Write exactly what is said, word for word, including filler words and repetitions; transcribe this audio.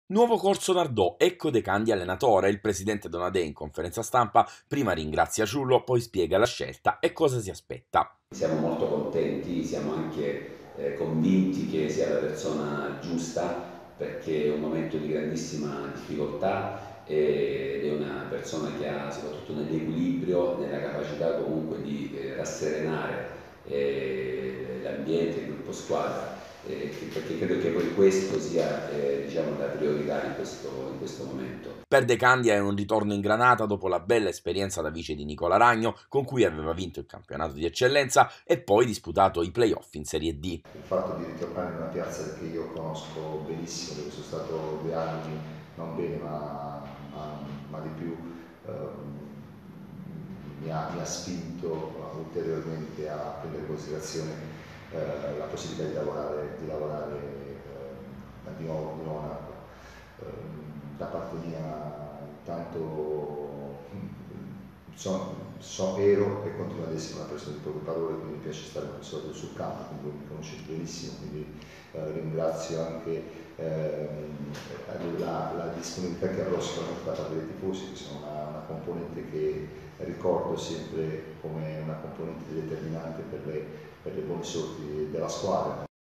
Nuovo corso Nardò, ecco De Candia allenatore. Il presidente Donadè in conferenza stampa prima ringrazia Ciullo, poi spiega la scelta e cosa si aspetta. Siamo molto contenti, siamo anche eh, convinti che sia la persona giusta perché è un momento di grandissima difficoltà ed è una persona che ha soprattutto nell'equilibrio, nella capacità comunque di eh, rasserenare eh, l'ambiente, il gruppo squadra, eh, perché credo che poi questo sia eh, diciamo, la priorità in questo, in questo momento. Per De Candia è un ritorno in Granata dopo la bella esperienza da vice di Nicola Ragno, con cui aveva vinto il campionato di eccellenza e poi disputato i playoff in Serie D. Il fatto di ritornare in una piazza che io conosco benissimo, dove sono stato due anni, non bene ma, ma, ma di più, ehm, mi, ha, mi ha spinto ulteriormente a prendere in considerazione eh, la possibilità di lavorare, di lavorare eh, di nuovo, di nuovo a Napoli. Eh, da parte mia intanto so, so, ero e continuo ad essere una persona di poche parole, quindi mi piace stare solito sul campo, quindi voi mi conoscete benissimo, quindi eh, ringrazio anche ehm, la, la disponibilità che avrò sicuramente da parte dei tifosi, che sono una, una componente che ricordo sempre come una componente determinante per le, per le buone sorti della squadra.